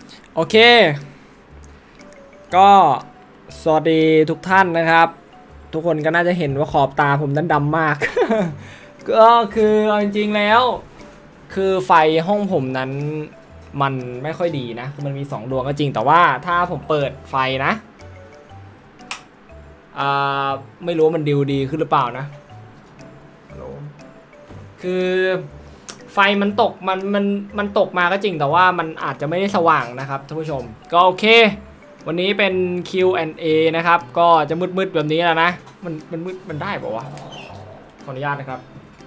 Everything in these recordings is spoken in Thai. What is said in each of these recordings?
โอเคก็สวัสดีทุกท่านนะครับทุกคนก็น่าจะเห็นว่าขอบตาผมนั้นดำมาก ก็คือจริงๆแล้วคือไฟห้องผมนั้นมันไม่ค่อยดีนะคือมันมี2ดวงก็จริงแต่ว่าถ้าผมเปิดไฟนะไม่รู้ว่ามันดีขึ้นหรือเปล่านะคือไฟมันตกมันตกมาก็จริงแต่ว่ามันอาจจะไม่ได้สว่างนะครับท่านผู้ชมก็โอเควันนี้เป็น Q&A นะครับก็จะมืดๆแบบนี้แล้วนะมันมืดมันได้ป่าวะขออนุญาตนะครับ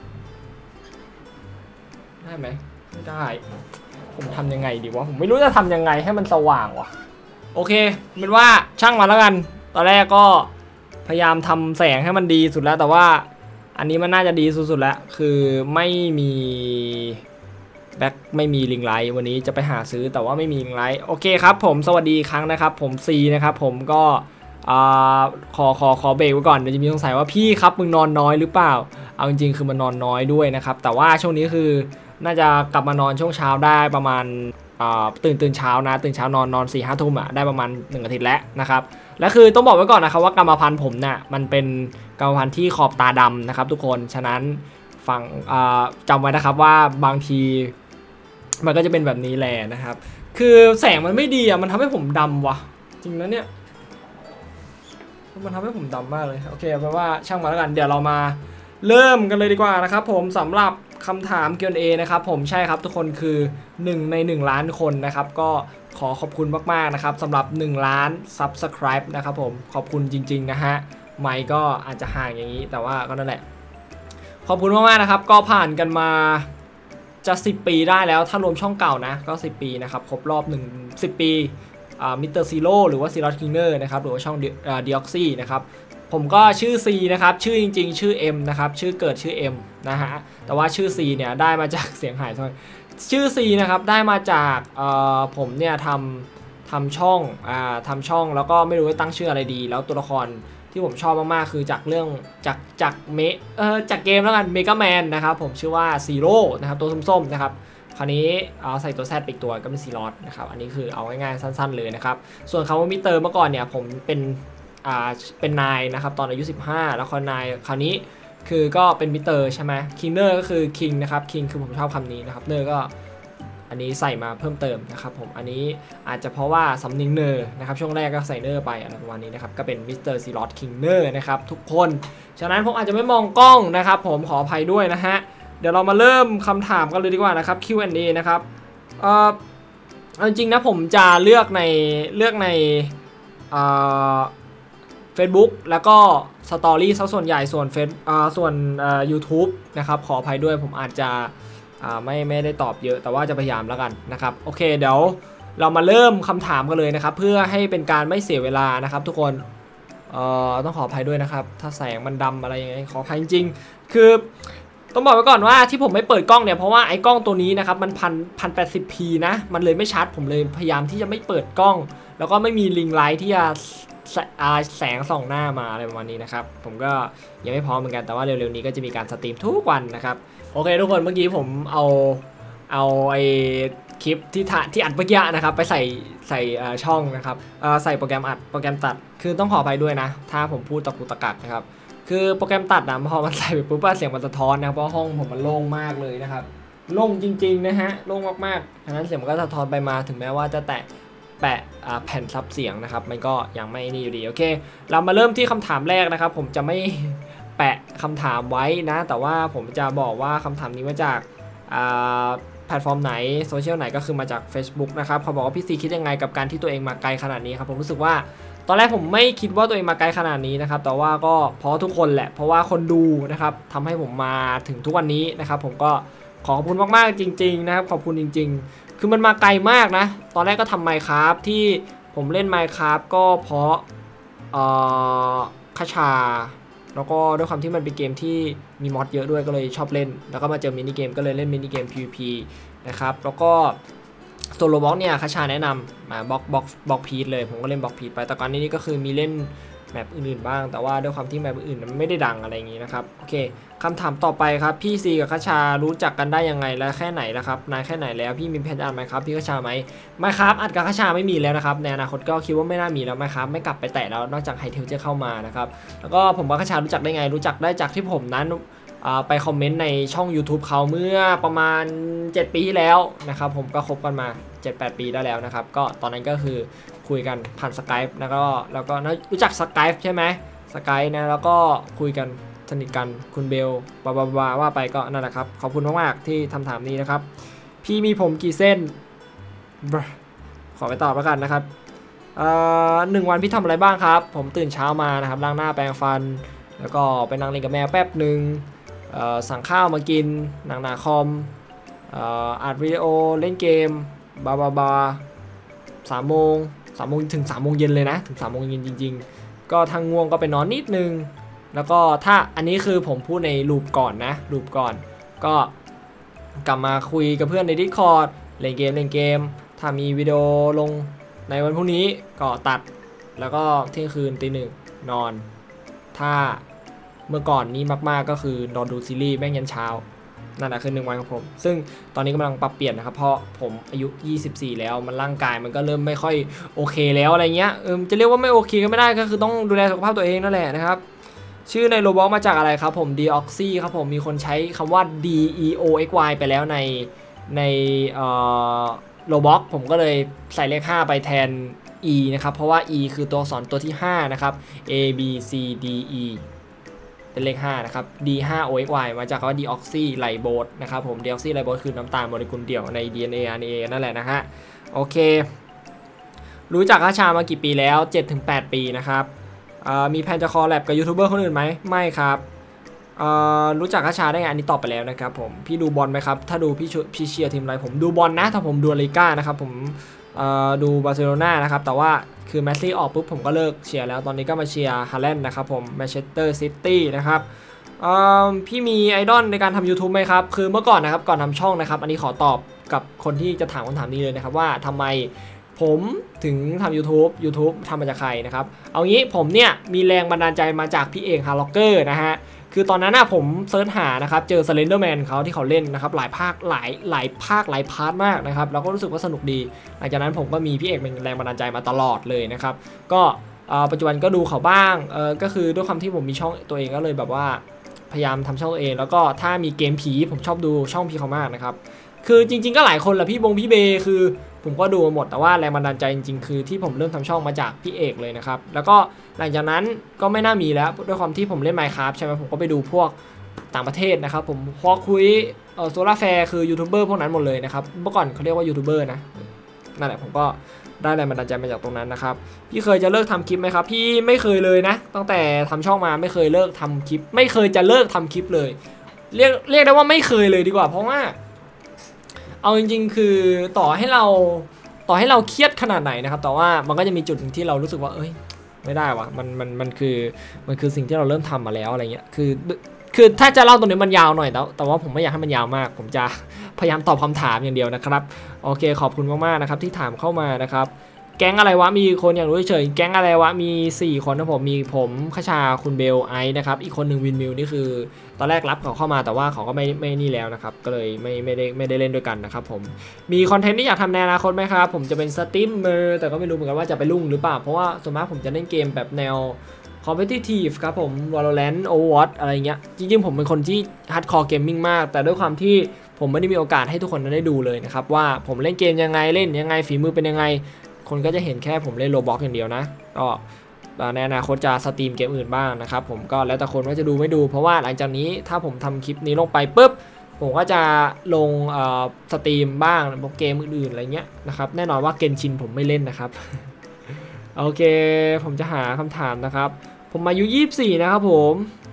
ได้ไหมไม่ได้ผมทำยังไงดีวะผมไม่รู้จะทำยังไงให้มันสว่างวะโอเคเป็นว่าช่างมาแล้วกันตอนแรกก็พยายามทำแสงให้มันดีสุดแล้วแต่ว่าอันนี้มันน่าจะดีสุดๆแล้วคือไม่มีแบ็คไม่มีลิงไลท์วันนี้จะไปหาซื้อแต่ว่าไม่มีลิงไลท์โอเคครับผมสวัสดีครั้งนะครับผมซีนะครับผมก็ขอเบรกไว้ก่อนเดี๋ยวจะมีสงสัยว่าพี่ครับมึงนอนน้อยหรือเปล่าเอาจริงๆคือมันนอนน้อยด้วยนะครับแต่ว่าช่วงนี้คือน่าจะกลับมานอนช่วงเช้าได้ประมาณตื่นเช้านะตื่นเช้านอน4-5 ทุ่มได้ประมาณ1 อาทิตย์แล้วนะครับและคือต้องบอกไว้ก่อนนะครับว่ากรรมพันธุ์ผมเนี่ยมันเป็นกรรมพันธุ์ที่ขอบตาดำนะครับทุกคนฉะนั้นฟังจำไว้นะครับว่าบางทีมันก็จะเป็นแบบนี้แหละนะครับคือแสงมันไม่ดีมันทำให้ผมดำว่ะจริงนะเนี่ยมันทำให้ผมดำมากเลยโอเคแปลว่าช่างมาแล้วกันเดี๋ยวเรามาเริ่มกันเลยดีกว่านะครับผมสำหรับคำถาม Q&A นะครับผมใช่ครับทุกคนคือ1 ใน 1 ล้านคนนะครับก็ขอบคุณมากๆนะครับสำหรับ1 ล้าน Subscribe นะครับผมขอบคุณจริงๆนะฮะไมค์ก็อาจจะห่างอย่างนี้แต่ว่าก็นั่นแหละขอบคุณมากๆนะครับก็ผ่านกันมาจะ10 ปีได้แล้วถ้ารวมช่องเก่านะก็10 ปีนะครับครบรอบ10 ปีมิสเตอร์ซีโร่หรือว่าซีรอสคิงเนอร์นะครับหรือว่าช่องดิออกซี่นะครับผมก็ชื่อ C นะครับชื่อจริงๆชื่อ M นะครับชื่อเกิดชื่อ M นะฮะแต่ว่าชื่อ C เนี่ยได้มาจากเสียงหายทอยชื่อ C นะครับได้มาจากผมเนี่ยทำช่องแล้วก็ไม่รู้จะตั้งชื่ออะไรดีแล้วตัวละครที่ผมชอบมากๆคือจากเรื่องจากเกมแล้วกันเมกาแมนนะครับผมชื่อว่าซีโร่นะครับตัวส้มๆนะครับคราวนี้เอาใส่ตัวแซดไปอีกตัวก็เป็นซีรอสนะครับอันนี้คือเอาง่ายๆสั้นๆเลยนะครับส่วนคำว่ามิเตอร์เมื่อก่อนเนี่ยผมเป็นนายนะครับตอนอายุ15แล้วนายคราวนี้คือก็เป็นมิเตอร์ใช่ไหมคิงเนอร์ก็คือคิงนะครับคิงคือผมชอบคำนี้นะครับเนอร์ก็อันนี้ใส่มาเพิ่มเติมนะครับผมอันนี้อาจจะเพราะว่าสำเนียงเนอร์นะครับช่วงแรกก็ใส่เนอร์ไปอะไรประมาณนี้นะครับก็เป็นมิสเตอร์ซีรอสคิงเนอร์นะครับทุกคนฉะนั้นผมอาจจะไม่มองกล้องนะครับผมขออภัยด้วยนะฮะเดี๋ยวเรามาเริ่มคำถามกันเลยดีกว่านะครับ Q&A นะครับจริงๆนะผมจะเลือกในFacebook แล้วก็สตอรี่ซะส่วนใหญ่ส่วนYouTube นะครับขออภัยด้วยผมอาจจะไม่ได้ตอบเยอะแต่ว่าจะพยายามแล้วกันนะครับโอเคเดี๋ยวเรามาเริ่มคำถามกันเลยนะครับเพื่อให้เป็นการไม่เสียเวลานะครับทุกคนต้องขออภัยด้วยนะครับถ้าแสงมันดำอะไรยังไงขออภัยจริงๆคือต้องบอกไว้ก่อนว่าที่ผมไม่เปิดกล้องเนี่ยเพราะว่าไอ้กล้องตัวนี้นะครับมัน1080p นะมันเลยไม่ชัดผมเลยพยายามที่จะไม่เปิดกล้องแล้วก็ไม่มีลิงไลท์ที่จะแสงส่องหน้ามาอะไรประมาณนี้นะครับผมก็ยังไม่พร้อมเหมือนกันแต่ว่าเร็วๆนี้ก็จะมีการสตรีมทุกวันนะครับโอเคทุกคนเมื่อกี้ผมเอาไอ้คลิปที่อัดเมื่อกี้นะครับไปใส่ช่องนะครับใส่โปรแกรมอัดโปรแกรมตัดคือต้องขออภัยด้วยนะถ้าผมพูดตะกุกตะกักนะครับคือโปรแกรมตัดนะพอมันใส่ไปปุ๊บเสียงมันสะท้อนนะเพราะห้องผมมันโล่งมากเลยนะครับโล่งจริงๆนะฮะโล่งมากๆฉะนั้นเสียงมันก็สะท้อนไปมาถึงแม้ว่าจะแปะแผ่นซับเสียงนะครับมันก็ยังไม่นี่อยู่ดีโอเคเรามาเริ่มที่คำถามแรกนะครับผมจะไม่แปะคำถามไว้นะแต่ว่าผมจะบอกว่าคำถามนี้มาจากแพลตฟอร์มไหนโซเชียลไหนก็คือมาจาก Facebook นะครับเขาบอกว่าพี่ซีคิดยังไงกับการที่ตัวเองมาไกลขนาดนี้ครับผมรู้สึกว่าตอนแรกผมไม่คิดว่าตัวเองมาไกลขนาดนี้นะครับแต่ว่าก็เพราะทุกคนแหละเพราะว่าคนดูนะครับทำให้ผมมาถึงทุกวันนี้นะครับผมก็ขอบคุณมากๆจริงๆนะครับขอบคุณจริงๆคือมันมาไกลมากนะตอนแรกก็ทำ Minecraft ที่ผมเล่น Minecraft ก็เพราะคาชาแล้วก็ด้วยความที่มันเป็นเกมที่มีมอดเยอะด้วยก็เลยชอบเล่นแล้วก็มาเจอมินิเกมก็เลยเล่นมินิเกม PVP นะครับแล้วก็โซโลบ็อกเนี่ยคาชาแนะนำมาบล็อกพีทเลยผมก็เล่นบล็อกพีทไปแต่ก่อนนี้ก็คือมีเล่นแมปอื่นๆบ้างแต่ว่าด้วยความที่แมปอื่นมันไม่ได้ดังอะไรอย่างนี้นะครับโอเคคำถามต่อไปครับพี่ซีกับคชารู้จักกันได้ยังไงและแค่ไหนแล้วครับนายแค่ไหนแล้วพี่มีแผนจะอัดไหมครับพี่คชาไหมไม่ครับอัดกับคชาไม่มีแล้วนะครับในอนาคตก็คิดว่าไม่น่ามีแล้วไหมครับไม่กลับไปแตะแล้วนอกจากไฮเทลจะเข้ามานะครับแล้วก็ผมกับคชารู้จักได้ไงรู้จักได้จากที่ผมนั้นไปคอมเมนต์ในช่อง YouTube เขาเมื่อประมาณ7 ปีที่แล้วนะครับผมก็คบกันมา 7-8 ปีได้แล้วนะครับก็ตอนนั้นก็คือคุยกันผ่านสกายป์แล้วก็รู้จักสกายป์ใช่ไหมสกายป์นะแล้วก็คุยกันสนิทกันคุณเบลบาว่าไปก็นั่นแหละครับขอบคุณมากๆที่ทำถามนี้นะครับพี่มีผมกี่เส้นขอไปตอบแล้วกันนะครับ1 วันพี่ทำอะไรบ้างครับผมตื่นเช้ามานะครับล้างหน้าแปรงฟันแล้วก็ไปนั่งเล่นกับแมวแป๊บหนึ่งสั่งข้าวมากินนั่งหน้าคอมอัดวิดีโอเล่นเกม3 โมงถึง3 โมงเย็นเลยนะถึง3 โมงเย็นจริงๆก็ทางง่วงก็ไปนอนนิดนึงแล้วก็ถ้าอันนี้คือผมพูดในลูปก่อนนะลูปก่อนก็กลับมาคุยกับเพื่อนใน Discord เล่นเกมถ้ามีวิดีโอลงในวันพรุ่งนี้ก็ตัดแล้วก็เที่ยงคืนตี 1นอนถ้าเมื่อก่อนนี้มากๆก็คือนอนดูซีรีส์แม่งยันเช้านั่นแหละคือ1 วันของผมซึ่งตอนนี้กำลังปรับเปลี่ยนนะครับเพราะผมอายุ24แล้วมันร่างกายมันก็เริ่มไม่ค่อยโอเคแล้วอะไรเงี้ยจะเรียกว่าไม่โอเคก็ไม่ได้ก็คือต้องดูแลสุขภาพตัวเองนั่นแหละนะครับชื่อในโรบล็อกมาจากอะไรครับผม Deoxy ครับผมมีคนใช้คำว่า DEOXY ไปแล้วในโรบล็อกผมก็เลยใส่เลข5ไปแทน E นะครับเพราะว่า E คือตัวอักษรตัวที่5นะครับ A B C D E เป็นเลข5นะครับ D5OXY มาจากคำว่า Deoxy Ribose นะครับผม Deoxy Ribose คือน้ำตาลโมเลกุลเดี่ยวใน DNA RNA นั่นแหละนะฮะโอเครู้จักคชามากี่ปีแล้ว 7-8 ปีนะครับมีแผนจะคอลแลบกับยูทูบเบอร์คนอื่นไหมไม่ครับรู้จักคชาได้ไงอันนี้ตอบไปแล้วนะครับผมพี่ดูบอลไหมครับถ้าดูพี่เชียร์ทีมอะไรผมดูบอลนะถ้าผมดูลิก้านะครับผมดูบาร์เซโลนานะครับแต่ว่าคือแมสซี่ออกปุ๊บผมก็เลิกเชียร์แล้วตอนนี้ก็มาเชียร์ฮาแลนด์นะครับผมแมนเชสเตอร์ซิตี้นะครับพี่มีไอดอลในการทำ YouTube ไหมครับคือเมื่อก่อนนะครับก่อนทำช่องนะครับอันนี้ขอตอบกับคนที่จะถามคำถามนี้เลยนะครับว่าทำไมผมถึงทำ YouTube ทำมาจากใครนะครับเอางี้ผมเนี่ยมีแรงบันดาลใจมาจากพี่เอกฮาร์ล็อกเกอร์นะฮะคือตอนนั้นผมเซิร์ชหานะครับเจอ Slenderman เขาที่เขาเล่นนะครับหลายภาคหลายพาร์ทมากนะครับแล้วก็รู้สึกว่าสนุกดีหลังจากนั้นผมก็มีพี่เอกเป็นแรงบันดาลใจมาตลอดเลยนะครับก็ปัจจุบันก็ดูเขาบ้างก็คือด้วยความที่ผมมีช่องตัวเองก็เลยแบบว่าพยายามทำช่องตัวเองแล้วก็ถ้ามีเกมผีผมชอบดูช่องพี่เขามากนะครับคือจริงๆก็หลายคนแหละพี่เบคือผมก็ดูหมดแต่ว่าแรงบันดาลใจจริงๆคือที่ผมเริ่มทำช่องมาจากพี่เอกเลยนะครับแล้วก็หลังจากนั้นก็ไม่น่ามีแล้วด้วยความที่ผมเล่น Minecraft ใช่ไหมผมก็ไปดูพวกต่างประเทศนะครับผมพอคุยโซล่าแฟร์คือยูทูบเบอร์พวกนั้นหมดเลยนะครับเมื่อก่อนเขาเรียกว่ายูทูบเบอร์นะนั่นแหละผมก็ได้แรงบันดาลใจมาจากตรงนั้นนะครับพี่เคยจะเลิกทำคลิปไหมครับพี่ไม่เคยเลยนะตั้งแต่ทำช่องมาไม่เคยเลิกทำคลิปไม่เคยจะเลิกทำคลิปเลยเรียกได้ว่าไม่เคยเลยดีกว่าเพราะว่าเอาจริงๆคือต่อให้เราเครียดขนาดไหนนะครับแต่ว่ามันก็จะมีจุดที่เรารู้สึกว่าเอ้ยไม่ได้วะมันคือสิ่งที่เราเริ่มทำมาแล้วอะไรเงี้ยคือถ้าจะเล่าตรงนี้มันยาวหน่อยแต่ว่าผมไม่อยากให้มันยาวมากผมจะพยายามตอบคำถามอย่างเดียวนะครับโอเคขอบคุณมากๆนะครับที่ถามเข้ามานะครับแก๊งอะไรวะมีคนอย่างรู้เฉยแก๊งอะไรวะมี4 คนนะผมมีผมคชาคุณเบลไอนะครับอีกคนหนึ่งวินมิวนี่คือตอนแรกรับเขาเข้ามาแต่ว่าเขาก็ไม่นี่แล้วนะครับก็เลยไม่ได้เล่นด้วยกันนะครับผมมีคอนเทนต์ที่อยากทำในอนาคตไหมครับผมจะเป็นสตรีมเมอร์แต่ก็ไม่รู้เหมือนกันว่าจะไปรุ่งหรือเปล่าเพราะว่าส่วนมากผมจะเล่นเกมแบบแนวcompetitive ครับผม Valorant Overwatch อะไรเงี้ยจริงๆผมเป็นคนที่ hardcore gaming มากแต่ด้วยความที่ผมไม่ได้มีโอกาสให้ทุกคนได้ดูเลยนะครับว่าผมเล่นเกมยังไงเล่นยังไงฝีมือเป็นยังไงคนก็จะเห็นแค่ผมเล่นโรบล็อกอย่างเดียวนะก็ในอนาคตจะสตรีมเกมอื่นบ้างนะครับผมก็แล้วแต่คนว่าจะดูไม่ดูเพราะว่าหลังจากนี้ถ้าผมทำคลิปนี้ลงไปปุ๊บผมก็จะลงสตรีมบ้างพวกเกมอื่นๆอะไรเงี้ยนะครับแน่นอนว่าเกนชินผมไม่เล่นนะครับ โอเคผมจะหาคำถามนะครับผมอายุ24นะครับผม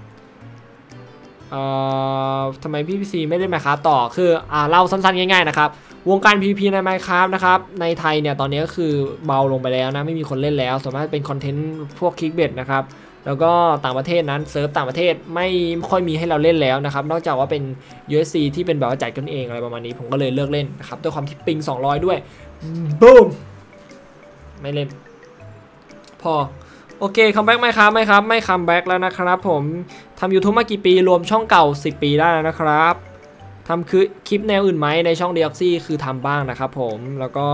ทำไมพี่พีซีไม่ได้มาครับต่อคือเล่าสั้นๆง่ายๆนะครับวงการ PVP ใน Minecraft นะครับในไทยเนี่ยตอนนี้ก็คือเบาลงไปแล้วนะไม่มีคนเล่นแล้วส่วนมากเป็นคอนเทนต์พวกคลิกเบทนะครับแล้วก็ต่างประเทศนั้นเซิร์ฟต่างประเทศไม่ค่อยมีให้เราเล่นแล้วนะครับนอกจากว่าเป็น USC ที่เป็นแบบว่าจัดกันเองอะไรประมาณนี้ผมก็เลยเลิกเล่นนะครับด้วยความที่ปิง200ด้วยบูมไม่เล่นพอโโอเคคัมแบ็กไหมครับไม่คัมแบ็กแล้วนะครับผมทำ YouTube มากี่ปีรวมช่องเก่า10 ปีได้แล้วนะครับทำคือคลิปแนวอื่นไหมในช่อง Deoxy คือทำบ้างนะครับผมแล้วก็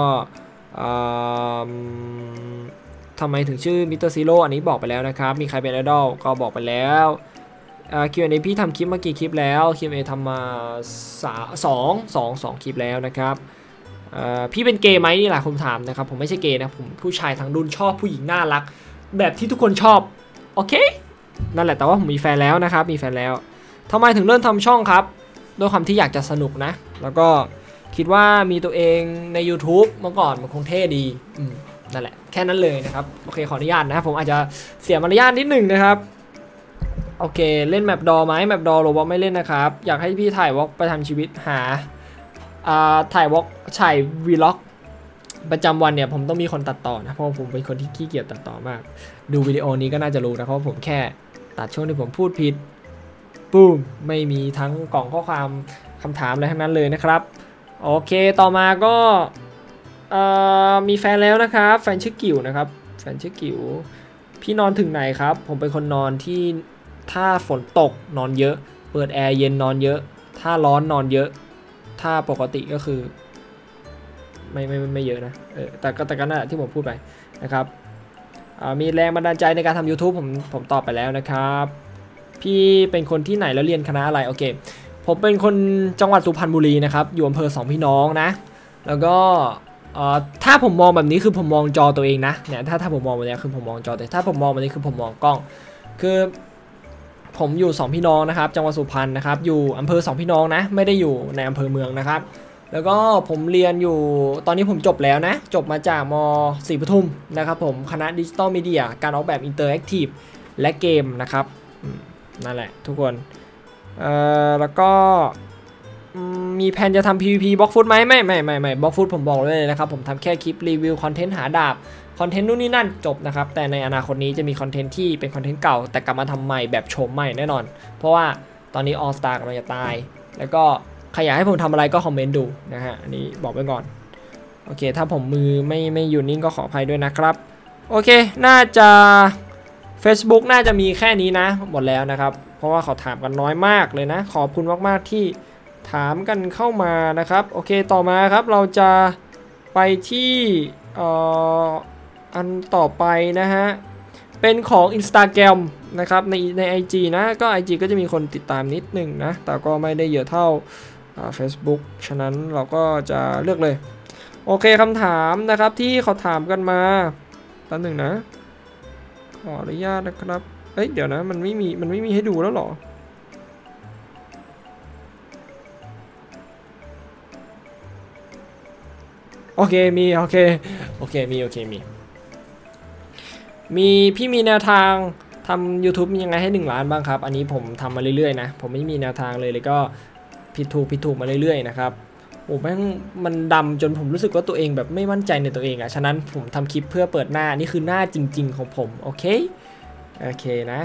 ทำไมถึงชื่อมิสเตอร์ซีโร่อันนี้บอกไปแล้วนะครับมีใครเป็นไอดอลก็บอกไปแล้วQ&A พี่ทำคลิปมากี่คลิปแล้ว Q&A ทำมา2คลิปแล้วนะครับพี่เป็นเกย์ไหมนี่แหละผมถามนะครับผมไม่ใช่เกย์นะผมผู้ชายทั้งรุ่นชอบผู้หญิงน่ารักแบบที่ทุกคนชอบโอเคนั่นแหละแต่ว่าผมมีแฟนแล้วนะครับมีแฟนแล้วทำไมถึงเริ่มทำช่องครับด้วยความที่อยากจะสนุกนะแล้วก็คิดว่ามีตัวเองใน YouTube เมื่อก่อนมันคงเท่ดีนั่นแหละแค่นั้นเลยนะครับโอเคขออนุญาตนะผมอาจจะเสียมารยาทนิดหนึ่งนะครับโอเคเล่นแมปดอไหมแมปดอโรบอทไม่เล่นนะครับอยากให้พี่ถ่ายวอล์กไปทำชีวิตหาถ่ายวอล์กถ่ายวีล็อกประจำวันเนี่ยผมต้องมีคนตัดต่อนะเพราะผมเป็นคนที่ขี้เกียจตัดต่อมากดูวิดีโอนี้ก็น่าจะรู้นะเพราะผมแค่ตัดช่วงที่ผมพูดผิดปุ้มไม่มีทั้งกล่องข้อความคำถามอะไรทั้งนั้นเลยนะครับโอเคต่อมาก็มีแฟนแล้วนะครับแฟนชื่อกิ๋วนะครับแฟนชื่อกิ๋วพี่นอนถึงไหนครับผมเป็นคนนอนที่ถ้าฝนตกนอนเยอะเปิดแอร์เย็นนอนเยอะถ้าร้อนนอนเยอะถ้าปกติก็คือไม่เยอะนะแต่ก็นั่นแหละที่ผมพูดไปนะครับมีแรงบันดาลใจในการทำ YouTube ผมตอบไปแล้วนะครับพี่เป็นคนที่ไหนแล้วเรียนคณะอะไรโอเคผมเป็นคนจังหวัดสุพรรณบุรีนะครับอยู่อำเภอสองพี่น้องนะแล้วก็ถ้าผมมองแบบนี้คือผมมองจอตัวเองนะเนี่ยถ้าผมมองแบบนี้คือผมมองจอแต่ถ้าผมมองแบบนี้คือผมมองกล้องคือผมอยู่2พี่น้องนะครับจังหวัดสุพรรณนะครับอยู่อำเภอ2พี่น้องนะไม่ได้อยู่ในอำเภอเมืองนะครับแล้วก็ผมเรียนอยู่ตอนนี้ผมจบแล้วนะจบมาจากม.ศรีปทุมนะครับผมคณะดิจิตอลมีเดียการออกแบบอินเตอร์แอคทีฟและเกมนะครับนั่นแหละทุกคนแล้วก็มีแผนจะทำ PVP บล็อกฟุตไหมไม่บล็อกฟุตผมบอกเลยนะครับผมทำแค่คลิปรีวิวคอนเทนต์หาดาบคอนเทนต์นู่นนี่นั่นจบนะครับแต่ในอนาคตนี้จะมีคอนเทนต์ที่เป็นคอนเทนต์เก่าแต่กลับมาทำใหม่แบบโฉมใหม่แน่นอนเพราะว่าตอนนี้ All Star กำลังจะตายแล้วก็ใครอยากให้ผมทำอะไรก็คอมเมนต์ดูนะฮะอันนี้บอกไว้ก่อนโอเคถ้าผมมือไม่อยู่นิ่งก็ขออภัยด้วยนะครับโอเคน่าจะ Facebook น่าจะมีแค่นี้นะหมดแล้วนะครับเพราะว่าเขาถามกันน้อยมากเลยนะขอบคุณมากๆที่ถามกันเข้ามานะครับโอเคต่อมาครับเราจะไปที่อันต่อไปนะฮะเป็นของ Instagram นะครับใน IG นะก็ IG ก็จะมีคนติดตามนิดหนึ่งนะแต่ก็ไม่ได้เยอะเท่าFacebook ฉะนั้นเราก็จะเลือกเลยโอเคคำถามนะครับที่เขาถามกันมาแป๊บหนึ่งนะขออนุญาตนะครับเดี๋ยวนะมันไม่มีให้ดูแล้วหรอโอเคมีพี่มีแนวทางทำ YouTube ยังไงให้1 ล้านบ้างครับอันนี้ผมทำมาเรื่อยๆนะผมไม่มีแนวทางเลยก็ผิดถูกมาเรื่อยๆนะครับโอ้แม่งมันดำจนผมรู้สึกว่าตัวเองแบบไม่มั่นใจในตัวเองฉะนั้นผมทำคลิปเพื่อเปิดหน้านี่คือหน้าจริงๆของผมโอเคนะ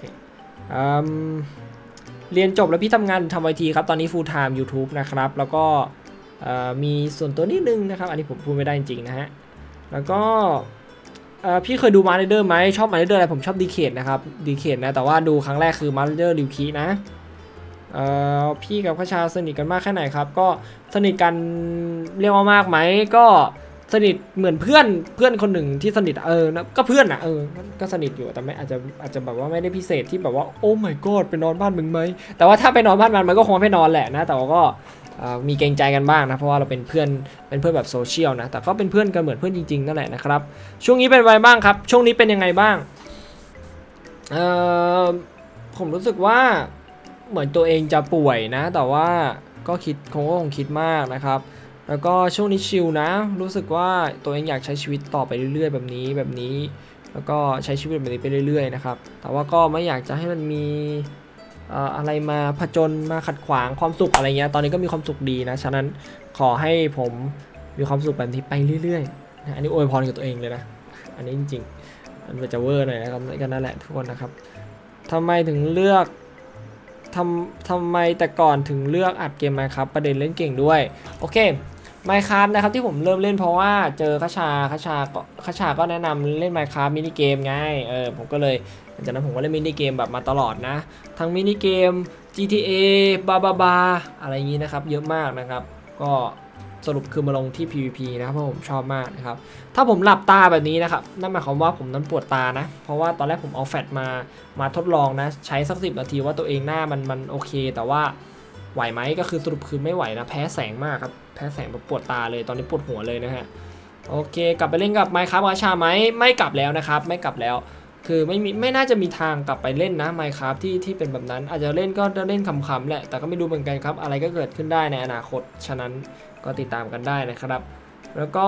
เรียนจบแล้วพี่ทำงานทำ IT ครับตอนนี้ full time YouTube นะครับแล้วก็มีส่วนตัวนิดนึงนะครับอันนี้ผมพูดไม่ได้จริงๆนะฮะแล้วก็พี่เคยดูมาร์เดอร์ไหมชอบมาร์เดอร์อะไรผมชอบดีเคทนะครับดีเคทนะแต่ว่าดูครั้งแรกคือมาร์เดอร์ริวคีนะพี่กับข้าชาสนิทกันมากแค่ไหนครับก็สนิทกันเรียกว่ามากไหมก็สนิทเหมือนเพื่อนคนหนึ่งที่สนิทก็เพื่อนก็สนิทอยู่แต่ไม่อาจจะแบบว่าไม่ได้พิเศษที่แบบว่าโอ้ my god ไปนอนบ้านมึงไหมแต่ว่าถ้าไปนอนบ้านมันก็คงไม่นอนแหละนะแต่ว่าก็มีเกรงใจกันบ้างนะเพราะว่าเราเป็นเพื่อนแบบโซเชียลนะแต่ก็เป็นเพื่อนกันเหมือนเพื่อนจริงๆนั่นแหละนะครับช่วงนี้เป็นไงบ้างครับช่วงนี้เป็นยังไงบ้างผมรู้สึกว่าเหมือนตัวเองจะป่วยนะแต่ว่าก็คงคิดมากนะครับแล้วก็ช่วงนี้ชิลนะรู้สึกว่าตัวเองอยากใช้ชีวิตต่อไปเรื่อยๆแบบนี้แล้วก็ใช้ชีวิตแบบนี้ไปเรื่อยๆนะครับแต่ว่าก็ไม่อยากจะให้มันมีอะไรมาผจญมาขัดขวางความสุขอะไรเงี้ยตอนนี้ก็มีความสุขดีนะฉะนั้นขอให้ผมมีความสุขแบบนี้ไปเรื่อยๆนะอันนี้อวยพรกับตัวเองเลยนะอันนี้จริงๆมันจะเวอร์หน่อยนะครับกันนั่นแหละทุกคนนะครับทำไมถึงเลือกทำไมแต่ก่อนถึงเลือกอัดเกมไหมครับประเด็นเล่นเก่งด้วยโอเค Minecraft นะครับที่ผมเริ่มเล่นเพราะว่าเจอคชาก็แนะนำเล่น Minecraft มินิเกมไงผมก็เลยหลังจากนั้นผมก็เล่นมินิเกมแบบมาตลอดนะทั้งมินิเกม GTA บาอะไรอย่างนี้นะครับเยอะมากนะครับก็สรุปคือมาลงที่ PVP นะครับเพราะผมชอบมากนะครับถ้าผมหลับตาแบบนี้นะครับนั่นหมายความว่าผมนั้นปวดตานะเพราะว่าตอนแรกผมเอาแฟลชมาทดลองนะใช้สัก10 นาทีว่าตัวเองหน้ามันโอเคแต่ว่าไหวไหมก็คือสรุปคือไม่ไหวนะแพ้แสงมากครับแพ้แสงแบบปวดตาเลยตอนนี้ปวดหัวเลยนะฮะโอเคกลับไปเล่นกับ Minecraft กาชาไหมไม่กลับแล้วนะครับไม่กลับแล้วคือไม่น่าจะมีทางกลับไปเล่นนะ Minecraft ที่เป็นแบบนั้นอาจจะเล่นก็จะเล่นขำๆแหละแต่ก็ไม่รู้เหมือนกันครับอะไรก็เกิดขึ้นได้ในอนาคตฉะนั้นก็ติดตามกันได้นะครับแล้วก็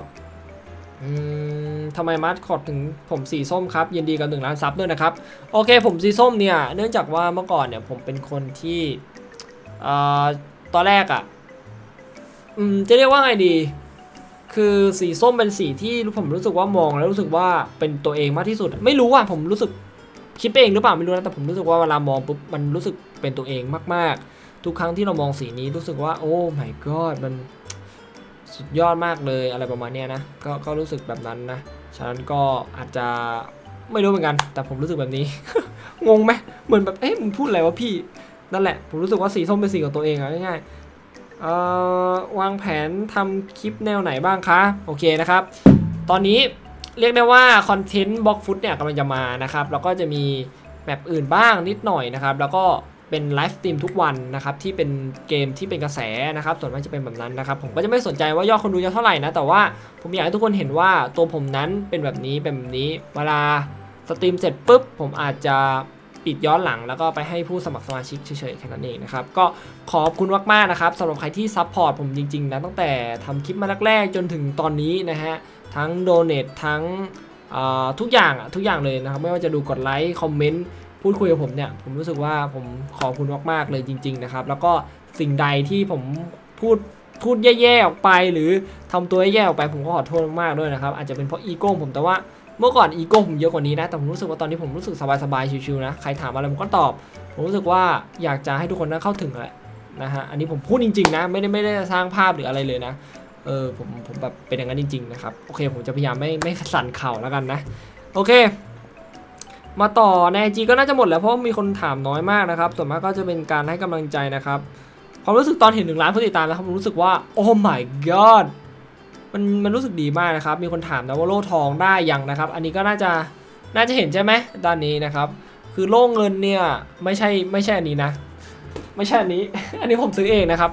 ทำไมมาร์คอดถึงผมสีส้มครับยินดีกับ1 ล้านซับด้วยนะครับโอเคผมสีส้มเนี่ยเนื่องจากว่าเมื่อก่อนเนี่ยผมเป็นคนที่ตอนแรกจะเรียกว่าไงดีคือสีส้มเป็นสีที่ผมรู้สึกว่ามองแล้วรู้สึกว่าเป็นตัวเองมากที่สุดไม่รู้ว่าผมรู้สึกคิดไปเองหรือเปล่าไม่รู้นะแต่ผมรู้สึกว่าเวลามองปุ๊บมันรู้สึกเป็นตัวเองมากๆทุกครั้งที่เรามองสีนี้รู้สึกว่าโอ้ my god มันสุดยอดมากเลยอะไรประมาณนี้นะก็รู้สึกแบบนั้นนะฉะนั้นก็อาจจะไม่รู้เหมือนกันแต่ผมรู้สึกแบบนี้ งงไหมเหมือนแบบมึงพูดอะไรวะพี่นั่นแหละผมรู้สึกว่าสีส้มเป็นสีของตัวเองง่ายๆวางแผนทำคลิปแนวไหนบ้างคะโอเคนะครับตอนนี้เรียกได้ว่าคอนเทนต์บล็อกฟุตเนี่ยกำลังจะมานะครับแล้วก็จะมีแบบอื่นบ้างนิดหน่อยนะครับแล้วก็เป็นไลฟ์สตรีมทุกวันนะครับที่เป็นเกมที่เป็นกระแสนะครับส่วนมากจะเป็นแบบนั้นนะครับผมก็จะไม่สนใจว่ายอดคนดูจะเท่าไหร่นะแต่ว่าผมอยากให้ทุกคนเห็นว่าตัวผมนั้นเป็นแบบนี้เวลาสตรีมเสร็จปุ๊บผมอาจจะปิดย้อนหลังแล้วก็ไปให้ผู้สมัครสมาชิกเฉยๆแค่นั้นเองนะครับก็ขอบคุณมากๆนะครับสำหรับใครที่ซัพพอร์ตผมจริงๆนะตั้งแต่ทำคลิปมาแรกๆจนถึงตอนนี้นะฮะทั้งโดเนททั้งทุกอย่างเลยนะครับไม่ว่าจะดูกดไลค์คอมเมนต์พูดคุยกับผมเนี่ยผมรู้สึกว่าผมขอบคุณมากๆเลยจริงๆนะครับแล้วก็สิ่งใดที่ผมพูดแย่ๆออกไปหรือทำตัวแย่ๆออกไปผมก็ขอโทษมากๆด้วยนะครับอาจจะเป็นเพราะอีโก้ผมแต่ว่าเมื่อก่อนอีโก้ผมเยอะกว่านี้นะแต่ผมรู้สึกว่าตอนนี้ผมรู้สึกสบายๆชิวๆนะใครถามอะไรผมก็ตอบผมรู้สึกว่าอยากจะให้ทุกคนนั้นเข้าถึงแหละนะฮะอันนี้ผมพูดจริงๆนะไม่ได้สร้างภาพหรืออะไรเลยนะผมแบบเป็นอย่างนั้นจริงๆนะครับโอเคผมจะพยายามไม่สั่นเข่าแล้วกันนะโอเคมาต่อใน IG ก็น่าจะหมดแล้วเพราะมีคนถามน้อยมากนะครับส่วนมากก็จะเป็นการให้กำลังใจนะครับความรู้สึกตอนเห็น1 ล้านผู้ติดตามนะครับผมรู้สึกว่าโอ้ my god มันรู้สึกดีมากนะครับมีคนถามนะว่าโล่ทองได้ยังนะครับอันนี้ก็น่าจะเห็นใช่ไหมด้านนี้นะครับคือโล่เงินเนี่ยไม่ใช่อันนี้นะไม่ใช่อันนี้ อันนี้ผมซื้อเองนะครับ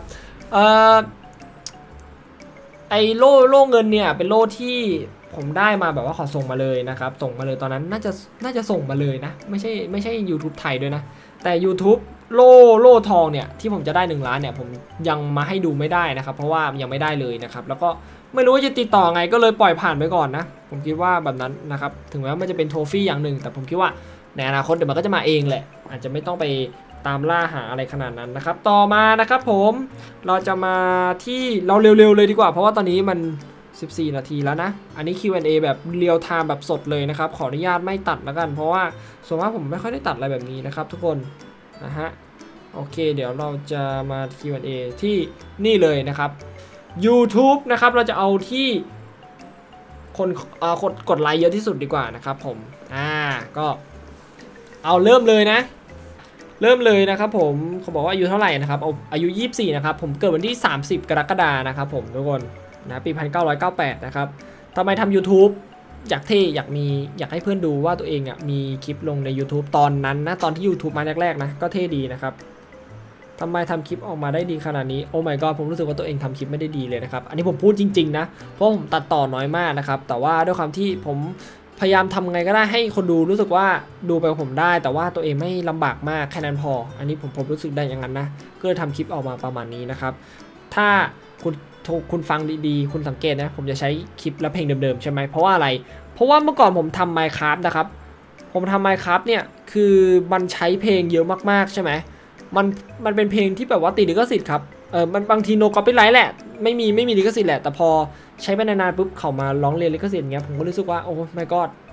ไอโล่เงินเนี่ยเป็นโล่ที่ผมได้มาแบบว่าขอส่งมาเลยนะครับส่งมาเลยตอนนั้นน่าจะส่งมาเลยนะไม่ใช่ YouTube ไทยด้วยนะแต่ YouTube โล่ทองเนี่ยที่ผมจะได้1 ล้านเนี่ยผมยังมาให้ดูไม่ได้นะครับเพราะว่ายังไม่ได้เลยนะครับแล้วก็ไม่รู้ว่าจะติดต่อไงก็เลยปล่อยผ่านไปก่อนนะผมคิดว่าแบบนั้นนะครับถึงแม้ว่ามันจะเป็นโทฟี่อย่างหนึ่งแต่ผมคิดว่าในอนาคตเดี๋ยวมันก็จะมาเองแหละอาจจะไม่ต้องไปตามล่าหาอะไรขนาดนั้นนะครับต่อมานะครับผมเราจะมาที่เราเร็วๆเลยดีกว่าเพราะว่าตอนนี้มัน14 นาทีแล้วนะอันนี้ Q&A แบบเรียลไทม์แบบสดเลยนะครับขออนุญาตไม่ตัดแล้วกันเพราะว่าส่วนมากผมไม่ค่อยได้ตัดอะไรแบบนี้นะครับทุกคนนะฮะโอเคเดี๋ยวเราจะมา Q&A ที่นี่เลยนะครับ YouTube นะครับเราจะเอาที่คนกดไลค์เยอะที่สุดดีกว่านะครับผมก็เอาเริ่มเลยนะครับผมเขาบอกว่าอายุเท่าไหร่นะครับเอาอายุ24นะครับผมเกิดวันที่30 กรกฎาคมนะครับผมทุกคนนะปี 1998นะครับทำไมทำ YouTube อยากให้เพื่อนดูว่าตัวเองมีคลิปลงใน YouTube ตอนนั้นนะตอนที่ YouTube มาแรกๆนะก็เท่ดีนะครับทำไมทำคลิปออกมาได้ดีขนาดนี้โอ้ my god ผมรู้สึกว่าตัวเองทำคลิปไม่ได้ดีเลยนะครับอันนี้ผมพูดจริงๆนะเพราะผมตัดต่อน้อยมากนะครับแต่ว่าด้วยความที่ผมพยายามทำไงก็ได้ให้คนดูรู้สึกว่าดูไปกับผมได้แต่ว่าตัวเองไม่ลำบากมากแค่นั้นพออันนี้ผมรู้สึกได้อย่างนั้นนะก็เลยทำคลิปออกมาประมาณนี้นะครับถ้าคุณฟังดีๆคุณสังเกตนะผมจะใช้คลิปและเพลงเดิมๆใช่ไหมเพราะว่าอะไรเพราะว่าเมื่อก่อนผมทำ Minecraft นะครับผมทำ Minecraft เนี่ยคือมันใช้เพลงเยอะมากๆใช่ไหมมันเป็นเพลงที่แบบว่าติดลิขสิทธิ์ครับมันบางทีโนคอปปี้ไรท์แหละไม่มีลิขสิทธิ์แหละแต่พอใช้ไปนานๆปุ๊บเขามาร้องเรียนลิขสิทธิ์เงี้ยผมก็รู้สึกว่าโอ้ my god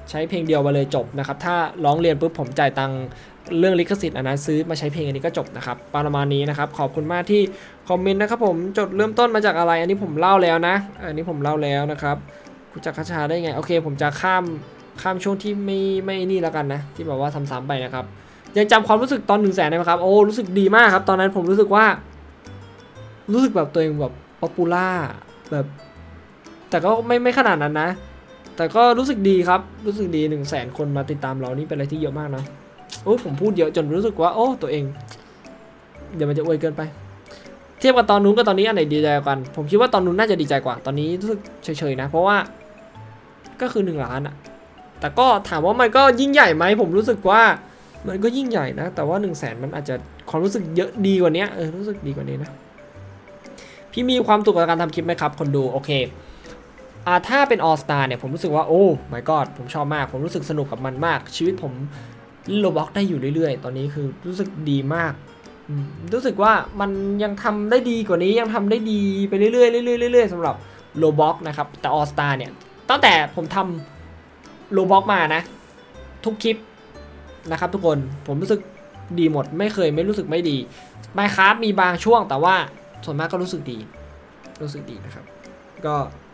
ใช้เพลงเดียวมาเลยจบนะครับถ้าร้องเรียนปุ๊บผมจ่ายตังค์เรื่องลิขสิทธิ์อันนั้นซื้อมาใช้เพลงอันนี้ก็จบนะครับประมาณนี้นะครับขอบคุณมากที่คอมเมนต์นะครับผมจุดเริ่มต้นมาจากอะไรอันนี้ผมเล่าแล้วนะอันนี้ผมเล่าแล้วนะครับคุณจักรชาได้ไงโอเคผมจะข้ามช่วงที่ไม่นี่แล้วกันนะที่แบบว่าซ้ำๆไปนะครับยังจำความรู้สึกตอน100,000ได้ไหมครับโอ้รู้สึกดีมากครับตอนนั้นผมรู้สึกว่าแบบตัวเองแบบป๊อปปูล่าแบบแต่ก็ไม่ขนาดนั้นนะแต่ก็รู้สึกดีครับรู้สึกดี100,000 คนมาติดตามเรานี่เป็นอะไรที่เยอะมากนะโอ้ผมพูดเยอะจนรู้สึกว่าโอ้ตัวเองเดี๋ยวมันจะอวยเกินไปเทียบกับตอนนู้นกับตอนนี้อันไหนดีใจกว่ากันผมคิดว่าตอนนู้นน่าจะดีใจกว่าตอนนี้รู้สึกเฉยๆนะเพราะว่าก็คือ1 ล้านอะแต่ก็ถามว่ามันก็ยิ่งใหญ่ไหมผมรู้สึกว่ามันก็ยิ่งใหญ่นะแต่ว่า100,000มันอาจจะความรู้สึกเยอะดีกว่านี้รู้สึกดีกว่านี้นะพี่มีความสุขกับการทำคลิปไหมครับคนดูโอเคถ้าเป็น All Star เนี่ยผมรู้สึกว่าโอ้ my god ผมชอบมากผมรู้สึกสนุกกับมันมากชีวิตผมเล่นโรบล็อกได้อยู่เรื่อยๆตอนนี้คือรู้สึกดีมากรู้สึกว่ามันยังทำได้ดีกว่านี้ยังทำได้ดีไปเรื่อยๆเรื่อยๆสำหรับโรบล็อกนะครับแต่ All Star เนี่ยตั้งแต่ผมทำโรบล็อกมานะทุกคลิปนะครับทุกคนผมรู้สึกดีหมดไม่รู้สึกไม่ดี Minecraft มีบางช่วงแต่ว่าส่วนมากก็รู้สึกดีนะครับก็